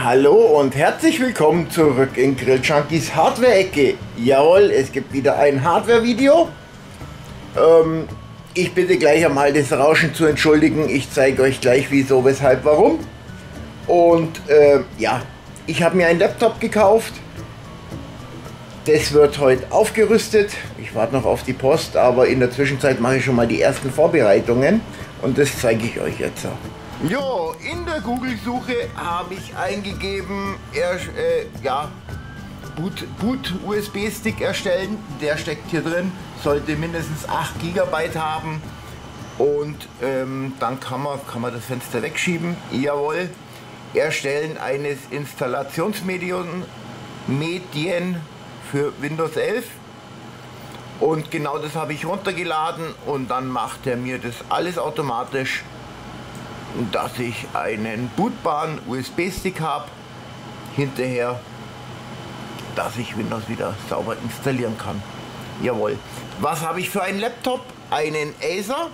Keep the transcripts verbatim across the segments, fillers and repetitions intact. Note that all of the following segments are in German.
Hallo und herzlich willkommen zurück in Grill Junkies Hardware-Ecke. Jawohl, es gibt wieder ein Hardware-Video. Ähm, ich bitte gleich einmal das Rauschen zu entschuldigen. Ich zeige euch gleich wieso, weshalb, warum. Und äh, ja, ich habe mir einen Laptop gekauft. Das wird heute aufgerüstet. Ich warte noch auf die Post, aber in der Zwischenzeit mache ich schon mal die ersten Vorbereitungen. Und das zeige ich euch jetzt. Jo, in der Google-Suche habe ich eingegeben, er, äh, ja, Boot, Boot U S B-Stick erstellen. Der steckt hier drin, sollte mindestens acht Gigabyte haben. Und ähm, dann kann man, kann man das Fenster wegschieben. Jawohl, Erstellen eines Installationsmedien Medien für Windows elf. Und genau das habe ich runtergeladen und dann macht er mir das alles automatisch, dass ich einen bootbaren U S B-Stick habe, hinterher, dass ich Windows wieder sauber installieren kann. Jawohl. Was habe ich für einen Laptop? Einen Acer,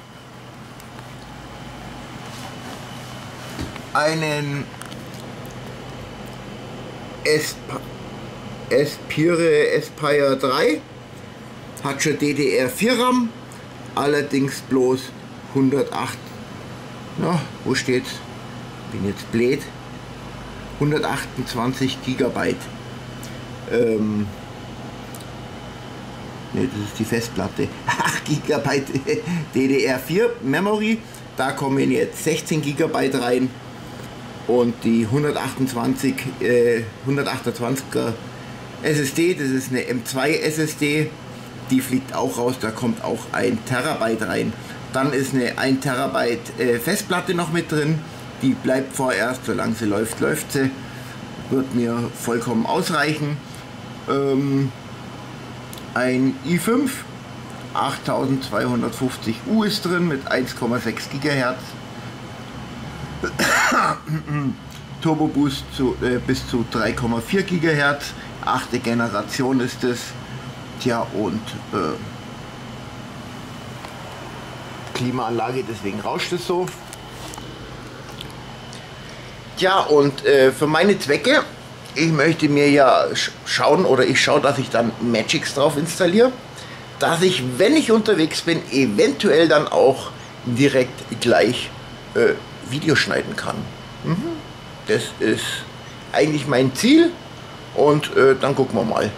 einen Aspire Aspire drei, hat schon D D R vier RAM, allerdings bloß hundertacht. Na, wo steht's? Bin jetzt blöd. hundertachtundzwanzig Gigabyte. Ähm, ne, das ist die Festplatte. acht Gigabyte D D R vier Memory. Da kommen jetzt sechzehn Gigabyte rein. Und die hundertachtundzwanzig, äh, hundertachtundzwanziger S S D, das ist eine M zwei S S D. Die fliegt auch raus, da kommt auch ein Terabyte rein. Dann ist eine ein Terabyte äh, Festplatte noch mit drin. Die bleibt vorerst, solange sie läuft, läuft sie. Wird mir vollkommen ausreichen. Ähm, ein i fünf, achttausendzweihundertfünfzig U ist drin mit eins Komma sechs Gigahertz. Turbo Boost zu, äh, bis zu drei Komma vier Gigahertz. Achte Generation ist es. Tja, und äh, Klimaanlage, deswegen rauscht es so. Ja, und äh, für meine Zwecke, ich möchte mir ja sch schauen, oder ich schaue, dass ich dann Magix drauf installiere, dass ich, wenn ich unterwegs bin, eventuell dann auch direkt gleich äh, Video schneiden kann. Mhm. Das ist eigentlich mein Ziel und äh, dann gucken wir mal.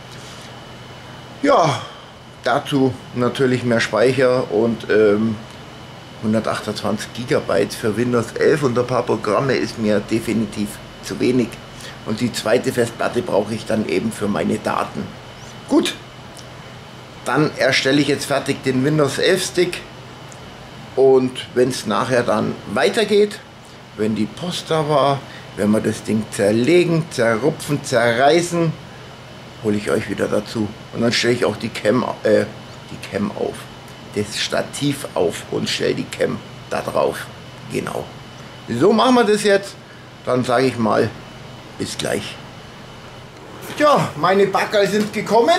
Ja, dazu natürlich mehr Speicher und ähm, hundertachtundzwanzig Gigabyte für Windows elf und ein paar Programme ist mir definitiv zu wenig. Und die zweite Festplatte brauche ich dann eben für meine Daten. Gut, dann erstelle ich jetzt fertig den Windows elf Stick und wenn es nachher dann weitergeht, wenn die Post da war, wenn wir das Ding zerlegen, zerrupfen, zerreißen, hole ich euch wieder dazu. Und dann stelle ich auch die Cam, äh, die Cam auf, das Stativ auf und stelle die Cam da drauf. Genau. So machen wir das jetzt. Dann sage ich mal, bis gleich. Ja, meine Bagger sind gekommen.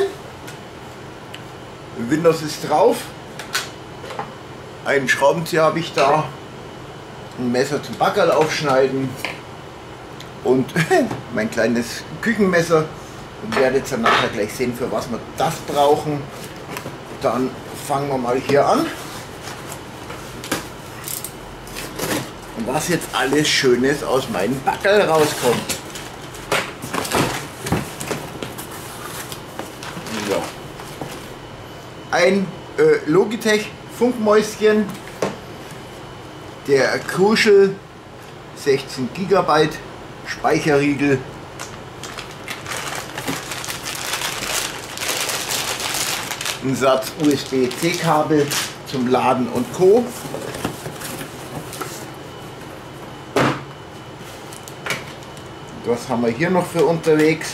Windows ist drauf. Einen Schraubenzieher habe ich da. Ein Messer zum Baggerl aufschneiden. Und mein kleines Küchenmesser. Und werdet jetzt dann nachher gleich sehen, für was wir das brauchen. Dann fangen wir mal hier an. Und was jetzt alles Schönes aus meinem Baggerl rauskommt. So. Ein äh, Logitech Funkmäuschen. Der Crucial sechzehn Gigabyte Speicherriegel. Ein Satz U S B C Kabel zum Laden und Co. Was haben wir hier noch für unterwegs?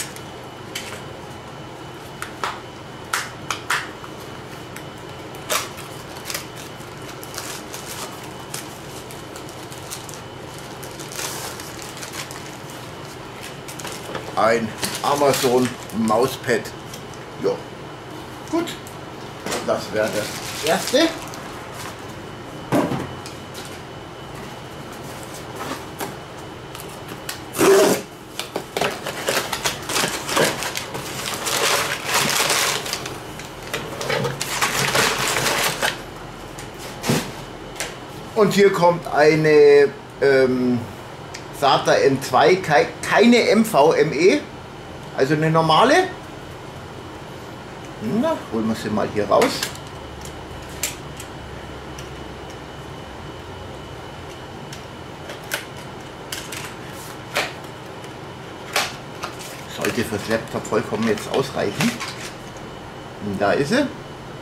Ein Amazon Mauspad. Ja, gut. Das wäre das erste. Und hier kommt eine ähm, SATA M zwei, kei keine M V M E, also eine normale. Na, holen wir sie mal hier raus. Sollte fürs Laptop vollkommen jetzt ausreichen. Und da ist sie.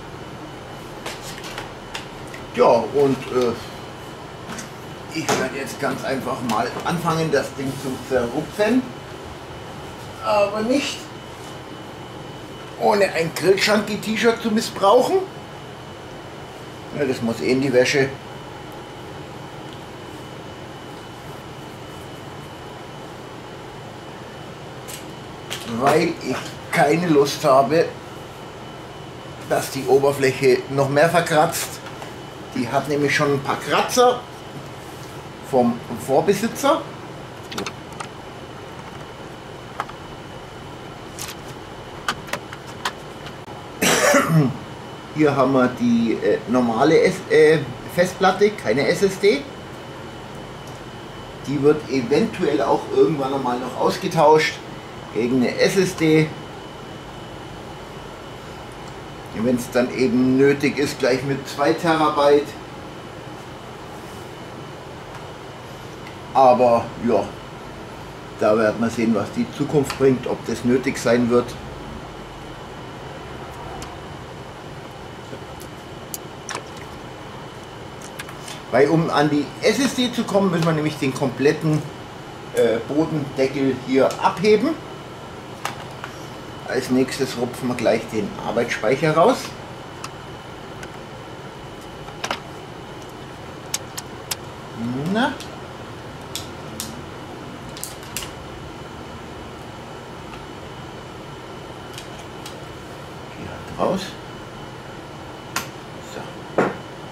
Ja, und äh, ich werde jetzt ganz einfach mal anfangen, das Ding zu zerrupfen. Aber nicht ohne ein Grillschanki-T-Shirt zu missbrauchen. Ja, das muss eh in die Wäsche. Weil ich keine Lust habe, dass die Oberfläche noch mehr verkratzt. Die hat nämlich schon ein paar Kratzer vom Vorbesitzer. Hier haben wir die äh, normale S äh, Festplatte, keine S S D. Die wird eventuell auch irgendwann einmal noch ausgetauscht gegen eine S S D. Wenn es dann eben nötig ist, gleich mit zwei Terabyte. Aber ja, da werden wir sehen, was die Zukunft bringt, ob das nötig sein wird. Weil um an die S S D zu kommen, müssen wir nämlich den kompletten äh, Bodendeckel hier abheben. Als nächstes rupfen wir gleich den Arbeitsspeicher raus. Na. Hier raus. So.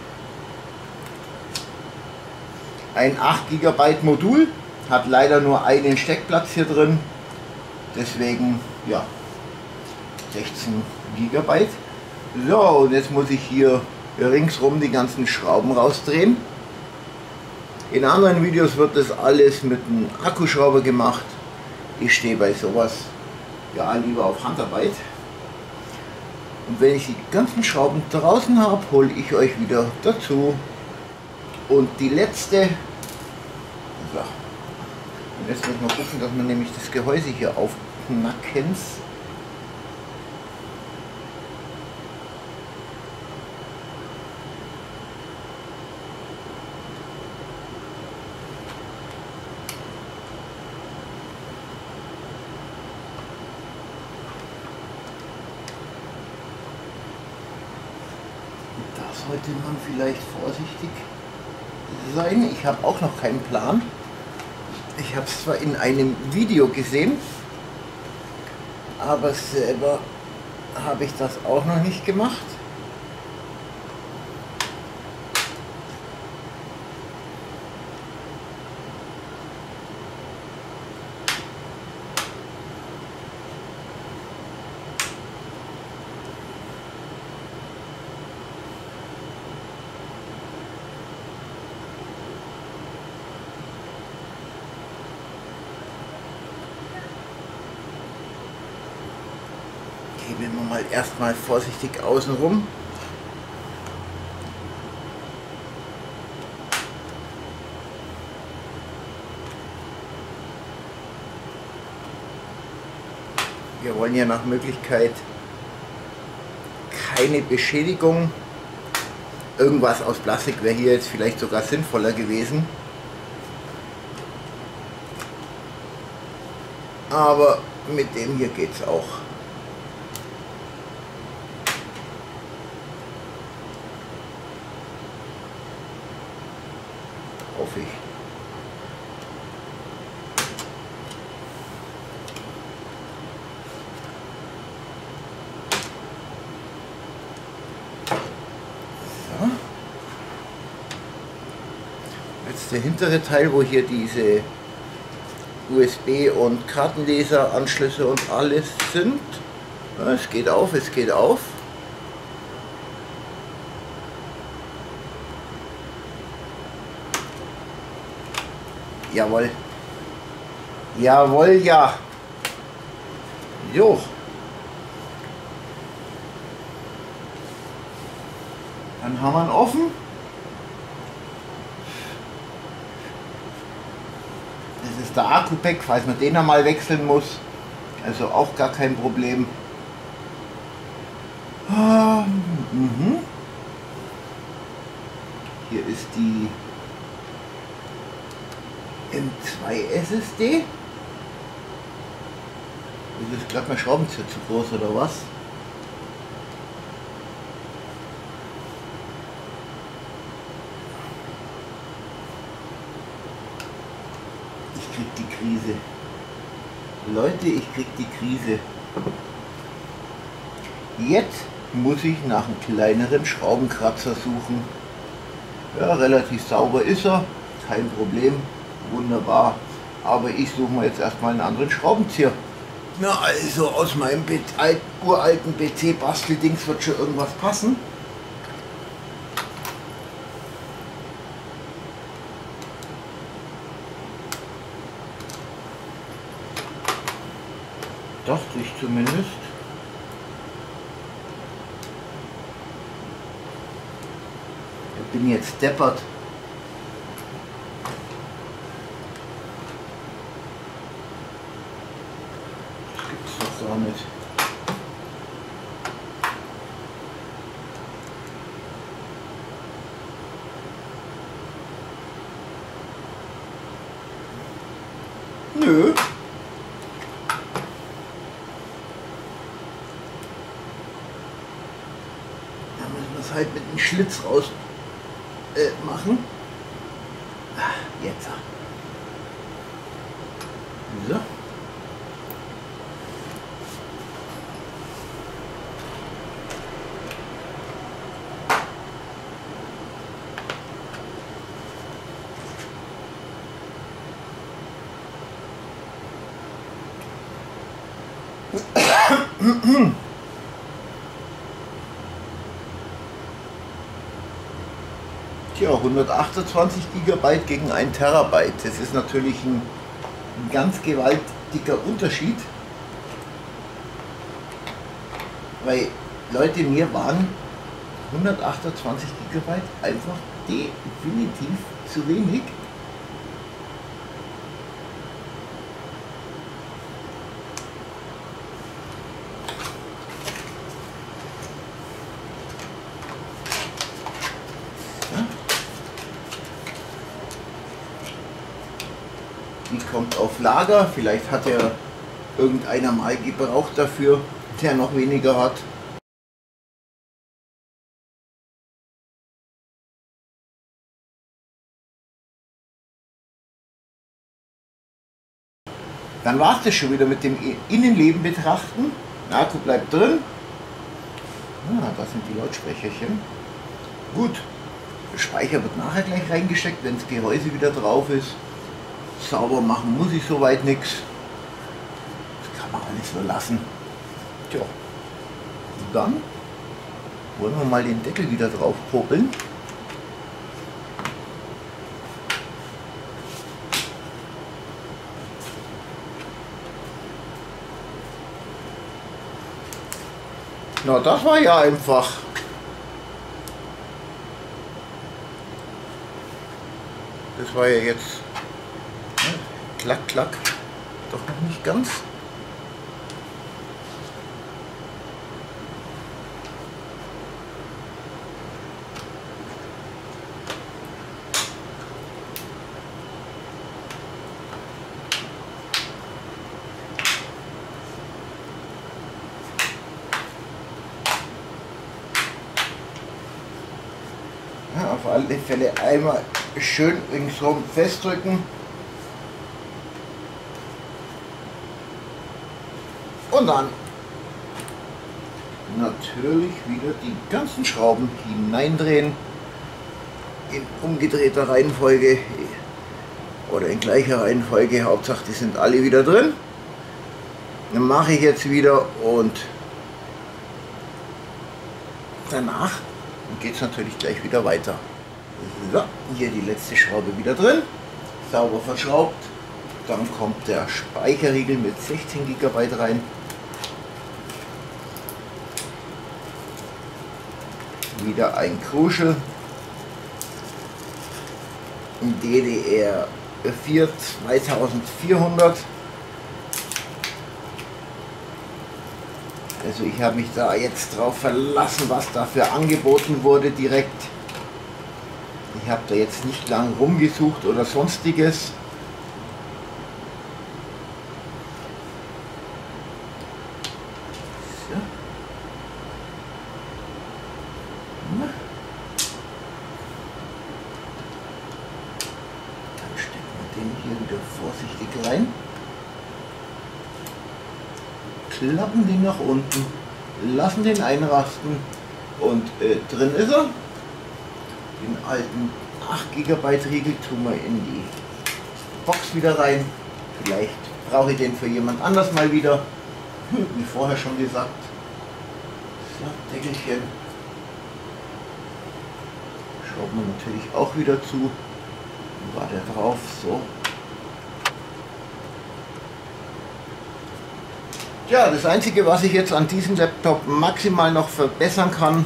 Ein acht Gigabyte Modul, hat leider nur einen Steckplatz hier drin. Deswegen, ja, sechzehn Gigabyte. So, und jetzt muss ich hier ringsrum die ganzen Schrauben rausdrehen. In anderen Videos wird das alles mit einem Akkuschrauber gemacht. Ich stehe bei sowas ja lieber auf Handarbeit. Und wenn ich die ganzen Schrauben draußen habe, hole ich euch wieder dazu. Und die letzte. So. Und jetzt müssen wir gucken, dass wir nämlich das Gehäuse hier aufknacken. Sollte man vielleicht vorsichtig sein. Ich habe auch noch keinen Plan. Ich habe es zwar in einem Video gesehen, aber selber habe ich das auch noch nicht gemacht. Gehen wir mal erstmal vorsichtig außen rum. Wir wollen ja nach Möglichkeit keine Beschädigung. Irgendwas aus Plastik wäre hier jetzt vielleicht sogar sinnvoller gewesen. Aber mit dem hier geht es auch. Hoffe ich. So. Jetzt der hintere Teil, wo hier diese U S B und Kartenleseranschlüsse und alles sind. Ja, es geht auf, es geht auf. Jawohl. Jawohl, ja. Jo. Dann haben wir ihn offen. Das ist der Akku-Pack, falls man den einmal wechseln muss. Also auch gar kein Problem. Mhm. Hier ist die M zwei S S D. Das ist gerade mein Schraubenzieher zu groß oder was? Ich krieg die Krise. Leute, ich krieg die Krise. Jetzt muss ich nach einem kleineren Schraubenkratzer suchen. Ja, relativ sauber ist er, kein Problem, wunderbar. Aber ich suche mir jetzt erstmal einen anderen Schraubenzieher. Na also aus meinem uralten P C-Basteldings wird schon irgendwas passen. Dachte ich zumindest. Ich bin jetzt deppert. Das gibt's doch gar nicht. Nö. Da müssen wir es halt mit dem Schlitz raus äh, machen. Ah, jetzt. So. Tja, hundertachtundzwanzig Gigabyte gegen ein Terabyte. Das ist natürlich ein, ein ganz gewaltiger Unterschied. Weil, Leute, mir waren hundertachtundzwanzig Gigabyte einfach definitiv zu wenig. Die kommt auf Lager, vielleicht hat er irgendeiner mal gebraucht dafür, der noch weniger hat. Dann war es das schon wieder mit dem Innenleben betrachten. Der Akku bleibt drin. Ah, das sind die Lautsprecherchen. Gut, der Speicher wird nachher gleich reingesteckt, wenn das Gehäuse wieder drauf ist. Sauber machen muss ich soweit nichts. Das kann man alles so lassen. Tja, dann wollen wir mal den Deckel wieder drauf popeln. Na, das war ja einfach. Das war ja jetzt klack, klack. Doch noch nicht ganz. Ja, auf alle Fälle einmal schön ringsherum festdrücken. Und dann natürlich wieder die ganzen Schrauben hineindrehen in umgedrehter Reihenfolge oder in gleicher Reihenfolge. Hauptsache, die sind alle wieder drin. Dann mache ich jetzt wieder und danach geht es natürlich gleich wieder weiter. So, hier die letzte Schraube wieder drin. sauber verschraubt. Dann kommt der Speicherriegel mit sechzehn Gigabyte rein. Wieder ein Kruschel. D D R vier zweitausendvierhundert. Also ich habe mich da jetzt drauf verlassen, was dafür angeboten wurde direkt. Ich habe da jetzt nicht lang rumgesucht oder sonstiges. So. Dann stecken wir den hier wieder vorsichtig rein. Klappen den nach unten, lassen den einrasten und äh, drin ist er. Den alten acht Gigabyte Riegel tun wir in die Box wieder rein. Vielleicht brauche ich den für jemand anders mal wieder, wie vorher schon gesagt. So, Deckelchen schrauben wir natürlich auch wieder zu. Wo war der drauf? So. Ja, das Einzige, was ich jetzt an diesem Laptop maximal noch verbessern kann,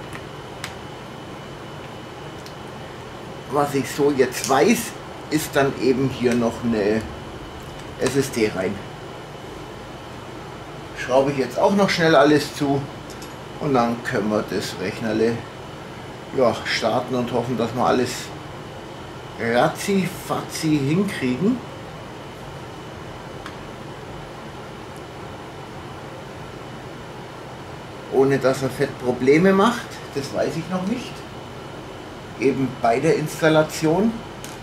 was ich so jetzt weiß, ist dann eben hier noch eine S S D rein. Schraube ich jetzt auch noch schnell alles zu und dann können wir das Rechnerle ja, starten und hoffen, dass wir alles ratzi-fatzi hinkriegen. Ohne dass er fett Probleme macht, das weiß ich noch nicht. Eben bei der Installation.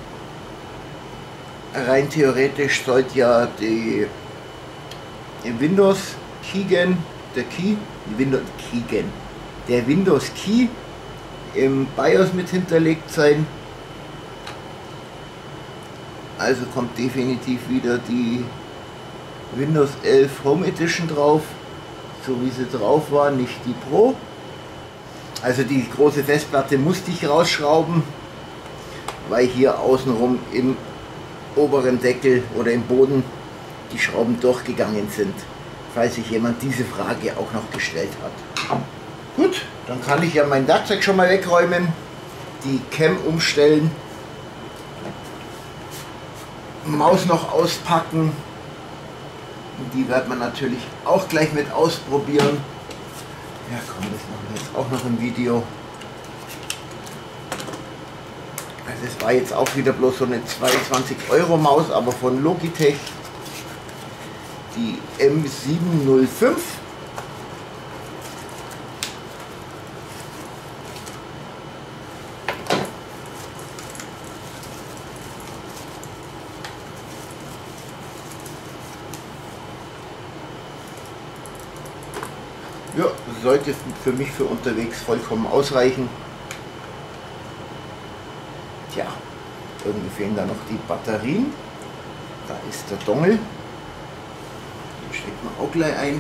Rein theoretisch sollte ja die Windows Keygen, der Key, Windows Keygen, der Windows Key im BIOS mit hinterlegt sein. Also kommt definitiv wieder die Windows elf Home Edition drauf. So wie sie drauf war, nicht die Pro. Also die große Festplatte musste ich rausschrauben, weil hier außenrum im oberen Deckel oder im Boden die Schrauben durchgegangen sind, falls sich jemand diese Frage auch noch gestellt hat. Gut, dann kann ich ja mein Werkzeug schon mal wegräumen, die Cam umstellen, Maus noch auspacken. Die wird man natürlich auch gleich mit ausprobieren. Ja komm, das machen wir jetzt auch noch im Video. Also es war jetzt auch wieder bloß so eine zweiundzwanzig Euro Maus, aber von Logitech. Die M sieben null fünf. Ja, sollte für mich für unterwegs vollkommen ausreichen. Tja, irgendwie fehlen da noch die Batterien. Da ist der Dongle. Den steckt man auch gleich ein.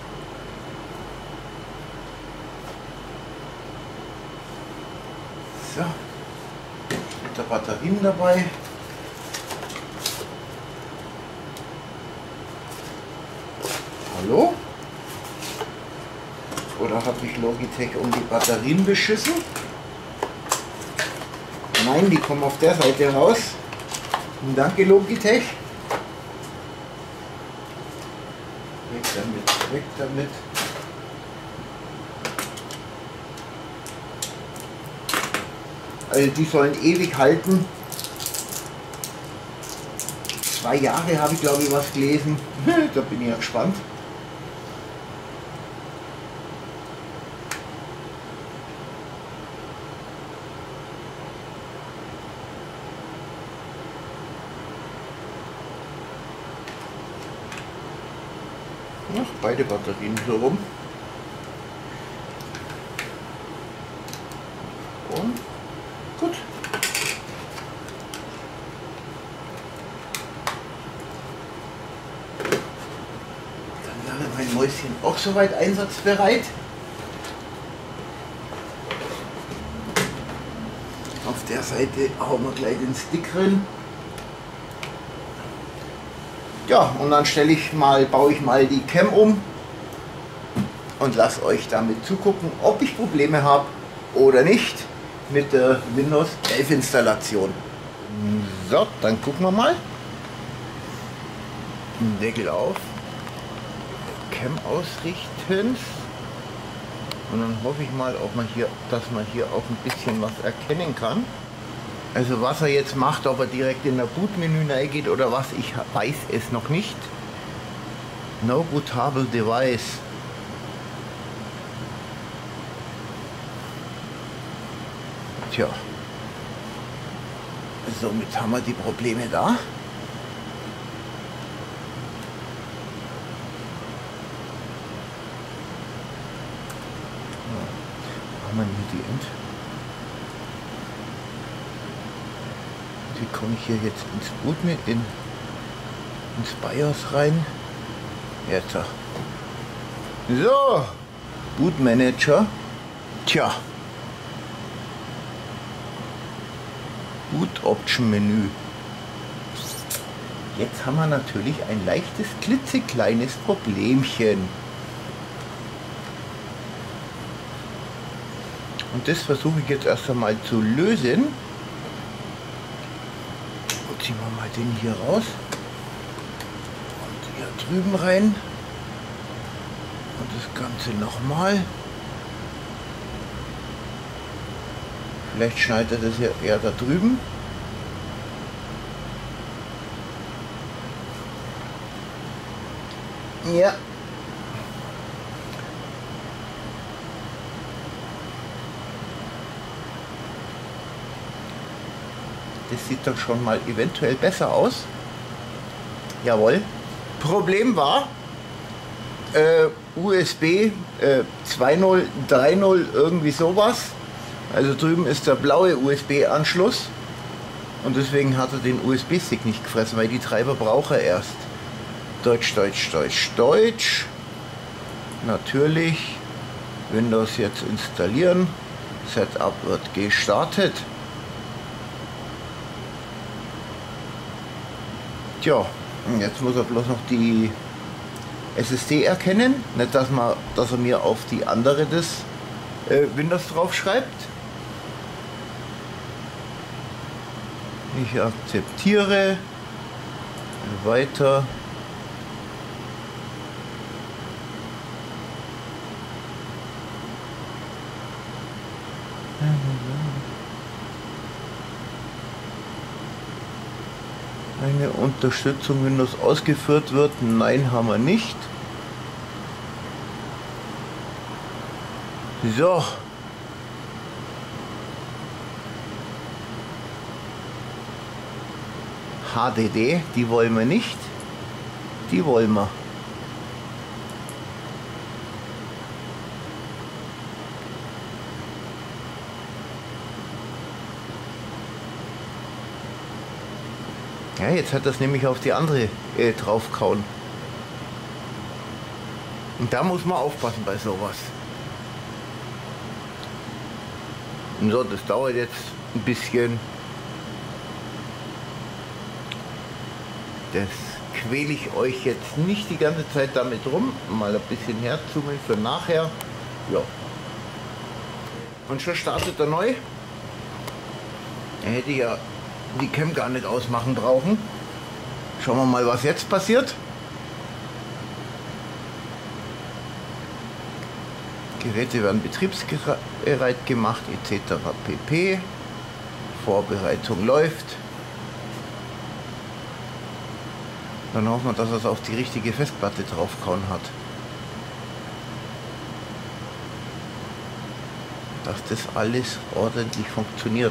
So, mit der Batterien dabei. Hallo? Oder habe ich Logitech um die Batterien beschissen? Nein, die kommen auf der Seite raus. Danke Logitech. Weg damit, weg damit. Also die sollen ewig halten. Zwei Jahre habe ich glaube ich was gelesen. Da bin ich ja gespannt. Ach, beide Batterien so rum. Und gut. Dann wäre mein Mäuschen auch soweit einsatzbereit. Auf der Seite hauen wir gleich den Stick rein. Ja, und dann stelle ich mal, baue ich mal die Cam um und lasse euch damit zugucken, ob ich Probleme habe oder nicht mit der Windows elf Installation. So, dann gucken wir mal. Deckel auf, Cam ausrichten und dann hoffe ich mal, ob man hier, dass man hier auch ein bisschen was erkennen kann. Also was er jetzt macht, ob er direkt in der Bootmenü reingeht oder was, ich weiß es noch nicht. No bootable device. Tja, somit haben wir die Probleme da. Haben wir hier die End? Wie komme ich hier jetzt ins Boot mit in ins BIOS rein? Jetzt. So, Boot Manager. Tja. Boot Option Menü. Jetzt haben wir natürlich ein leichtes, klitzekleines Problemchen. Und das versuche ich jetzt erst einmal zu lösen. Ziehen wir mal den hier raus und hier drüben rein und das Ganze nochmal. Vielleicht schneidet er das hier eher da drüben. Ja. Das sieht doch schon mal eventuell besser aus. Jawohl. Problem war, äh, U S B äh, zwei Punkt null, drei Punkt null, irgendwie sowas. Also drüben ist der blaue U S B-Anschluss. Und deswegen hat er den U S B-Stick nicht gefressen, weil die Treiber braucht er erst. Deutsch, Deutsch, Deutsch, Deutsch. Natürlich. Windows jetzt installieren. Setup wird gestartet. Tja, jetzt muss er bloß noch die S S D erkennen, nicht dass, man, dass er mir auf die andere des äh, Windows drauf schreibt. Ich akzeptiere, weiter. Eine Unterstützung Windows ausgeführt wird. Nein, haben wir nicht. So. H D D, die wollen wir nicht. Die wollen wir. Ja, jetzt hat das nämlich auf die andere äh, draufgehauen. Und da muss man aufpassen bei sowas. Und so, das dauert jetzt ein bisschen. Das quäle ich euch jetzt nicht die ganze Zeit damit rum. Mal ein bisschen herzoomen für nachher. Ja. Und schon startet er neu. Er hätte ja die Cam gar nicht ausmachen brauchen. Schauen wir mal, was jetzt passiert. Geräte werden betriebsbereit gemacht et cetera pp. Vorbereitung läuft. Dann hoffen wir, dass er es auf die richtige Festplatte draufgehauen hat. Dass das alles ordentlich funktioniert.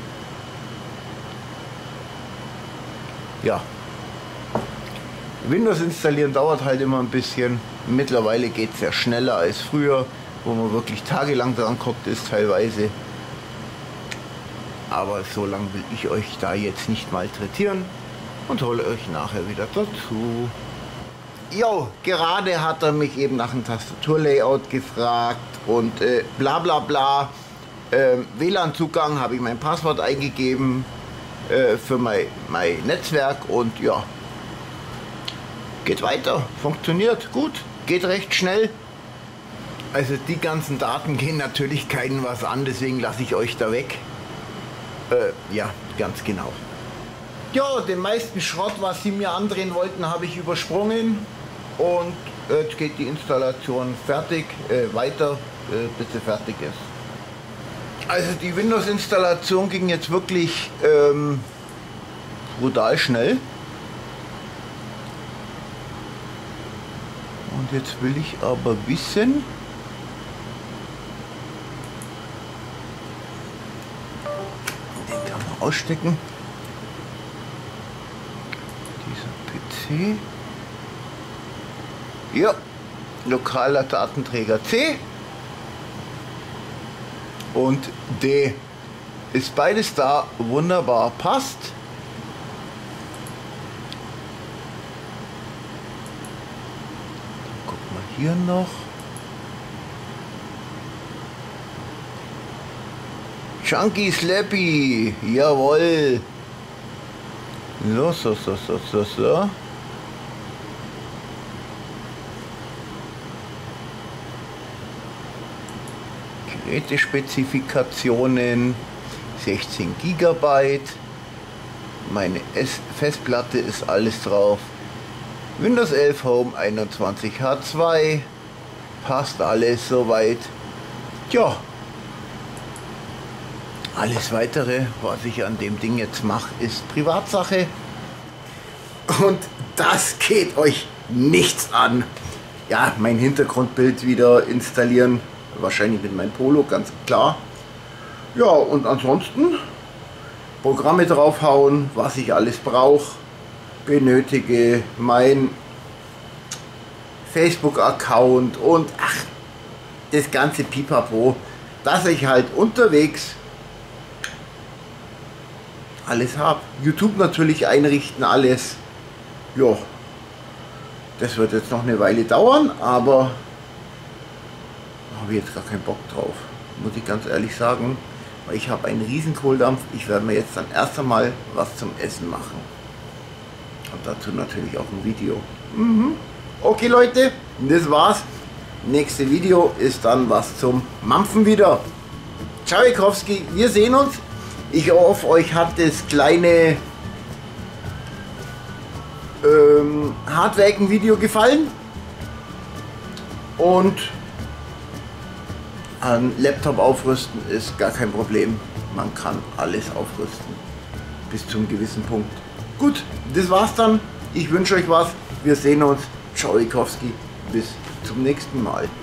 Ja, Windows installieren dauert halt immer ein bisschen. Mittlerweile geht es ja schneller als früher, wo man wirklich tagelang dran guckt ist teilweise. Aber so lange will ich euch da jetzt nicht malträtieren und hole euch nachher wieder dazu. Jo, gerade hat er mich eben nach dem Tastaturlayout gefragt und äh, bla bla bla. Äh, W L A N-Zugang habe ich mein Passwort eingegeben für mein, mein Netzwerk und ja, geht weiter, funktioniert gut, geht recht schnell. Also die ganzen Daten gehen natürlich keinen was an, deswegen lasse ich euch da weg. Äh, ja, ganz genau. Ja, den meisten Schrott, was sie mir andrehen wollten, habe ich übersprungen. Und jetzt geht die Installation fertig, äh, weiter, äh, bis sie fertig ist. Also die Windows-Installation ging jetzt wirklich ähm, brutal schnell. Und jetzt will ich aber wissen, den kann man ausstecken. Dieser P C. Ja, lokaler Datenträger C und D. Ist beides da, wunderbar, passt. Dann guck mal hier noch. Chunky Slappy, jawohl. So, so, so, so, so, so. Gerätespezifikationen, sechzehn Gigabyte, meine S Festplatte ist alles drauf, Windows elf Home einundzwanzig H zwei, passt alles soweit. Ja, alles weitere, was ich an dem Ding jetzt mache, ist Privatsache und das geht euch nichts an. Ja, mein Hintergrundbild wieder installieren. Wahrscheinlich mit meinem Polo, ganz klar. Ja, und ansonsten Programme draufhauen, was ich alles brauche, benötige, mein Facebook-Account und ach, das ganze Pipapo, dass ich halt unterwegs alles habe. YouTube natürlich einrichten, alles. Ja, das wird jetzt noch eine Weile dauern, aber habe ich jetzt gar keinen Bock drauf, muss ich ganz ehrlich sagen, weil ich habe einen riesen Kohldampf. Ich werde mir jetzt dann erst einmal was zum Essen machen und dazu natürlich auch ein Video. Mhm. Okay Leute, das war's. Nächste Video ist dann was zum Mampfen wieder. Ciao Ikowski, wir sehen uns. Ich hoffe, euch hat das kleine ähm, Hardware-Video gefallen und ein Laptop aufrüsten ist gar kein Problem. Man kann alles aufrüsten. Bis zu einem gewissen Punkt. Gut, das war's dann. Ich wünsche euch was. Wir sehen uns. Ciao Ikowski. Bis zum nächsten Mal.